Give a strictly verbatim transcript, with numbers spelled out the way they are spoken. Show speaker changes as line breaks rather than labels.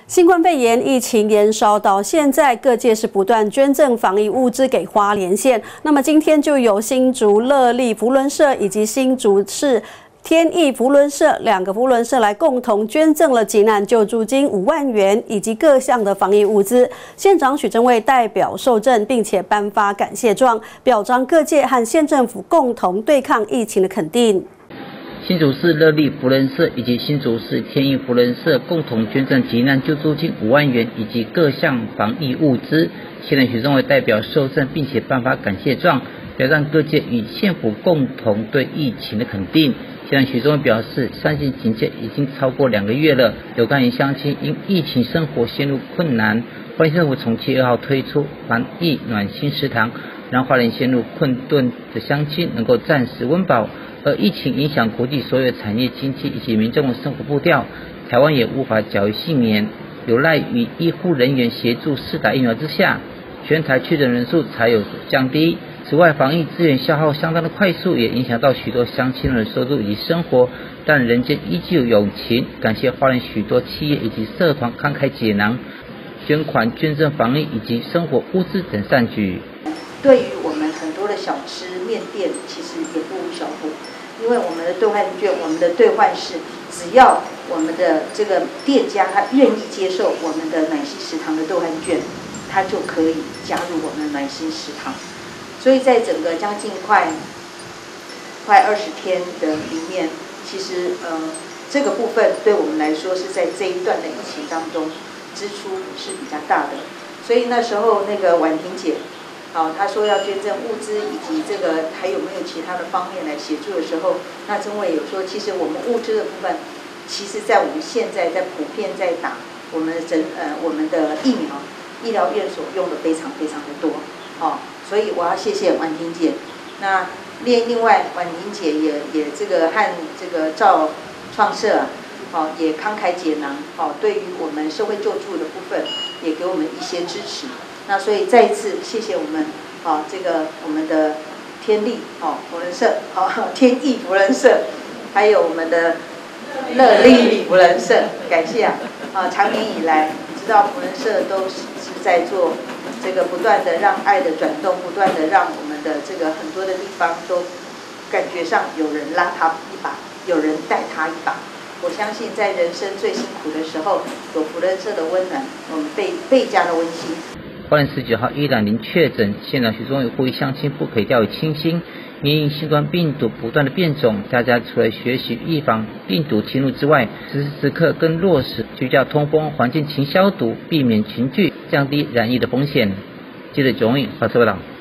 新冠肺炎疫情延烧到现在，各界是不断捐赠防疫物资给花莲县。那么今天就有新竹乐利扶轮社以及新竹市天意扶轮社两个扶轮社来共同捐赠了急难救助金五万元以及各项的防疫物资。县长许正蔚代表受赠，并且颁发感谢状，表彰各界和县政府共同对抗疫情的肯定。
新竹市乐利扶轮社以及新竹市天意扶轮社共同捐赠急难救助金五万元以及各项防疫物资。县长许正蔚代表受赠，并且颁发感谢状，表彰各界与县府共同对疫情的肯定。县长许正蔚表示，三级警戒已经超过两个月了，有关于乡亲因疫情生活陷入困难，花莲政府从七月二号推出防疫暖心食堂，让花莲陷入困顿的乡亲能够暂时温饱。而疫情影响国际所有产业经济以及民众的生活步调，台湾也无法侥幸免，有赖于医护人员协助施打疫苗之下，全台确诊人数才有所降低。此外，防疫资源消耗相当的快速，也影响到许多乡亲的收入以及生活，但人间依旧有友情。感谢花莲许多企业以及社团慷慨解囊，捐款捐赠防疫以及生活物资等善举。
对于我们很多的小吃面店，其实也不无小补。因为我们的兑换券，我们的兑换是，只要我们的这个店家他愿意接受我们的暖心食堂的兑换券，他就可以加入我们的暖心食堂。所以在整个将近快快二十天的里面，其实呃这个部分对我们来说是在这一段的疫情当中支出是比较大的。所以那时候那个婉婷姐。好，他说要捐赠物资以及这个还有没有其他的方面来协助的时候，那曾伟有说，其实我们物资的部分，其实在我们现在在普遍在打我们的诊呃我们的疫苗，医疗院所用的非常非常的多，哦，所以我要谢谢婉婷姐。那另另外婉婷姐也也这个和这个赵创社啊，哦也慷慨解囊，哦对于我们社会救助的部分也给我们一些支持。那所以再一次谢谢我们，啊，这个我们的天利哦扶轮社，啊天意扶轮社，还有我们的乐利扶轮社，感谢啊！啊，长年以来，知道扶轮社都是是在做这个不断的让爱的转动，不断的让我们的这个很多的地方都感觉上有人拉他一把，有人带他一把。我相信在人生最辛苦的时候，有扶轮社的温暖，我们倍倍加的温馨。
花莲十九号依然零确诊，县长许正蔚呼吁乡亲不可以掉以轻心。因新冠病毒不断的变种，大家除了学习预防病毒侵入之外，时时时刻更落实居家通风、环境勤消毒，避免群聚，降低染疫的风险。记者钟颖发车报道。